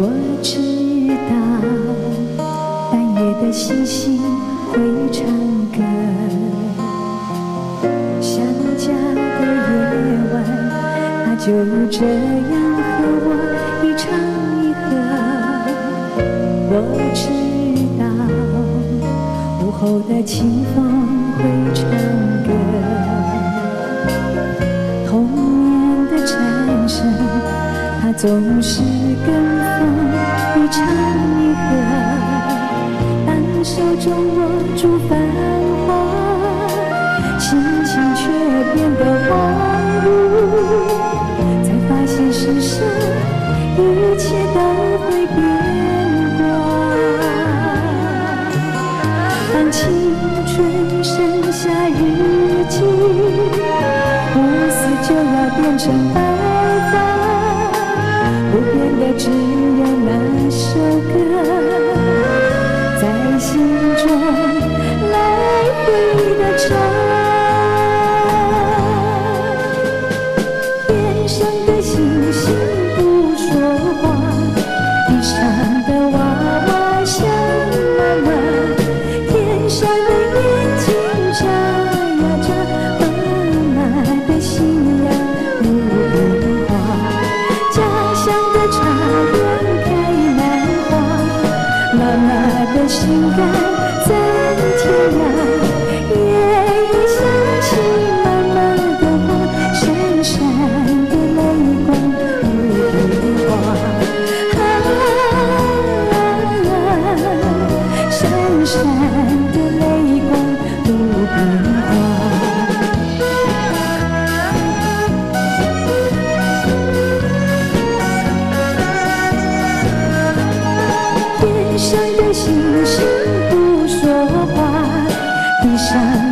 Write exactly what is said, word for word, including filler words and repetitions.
我知道半夜的星星会唱歌，想家的夜晚，它就这样和我一唱一和。我知道午后的清风会唱歌，童年的蝉声，它总是跟风一唱一和。当手中握住繁华，心情却变得荒芜，才发现世上一切都会变卦。当青春剩下日记，乌丝就要变成白发，不变的只有那首歌，在心中来回的唱。天上的星星不说话，地上的娃娃想妈妈，天上的眼睛眨呀眨，妈妈的心呀不变化。家乡的茶园开满花，妈妈的心肝在天涯。夜夜想起妈妈的话，闪闪的泪光不变化。啊，闪闪的泪光不变化。天上的星星不说话，地上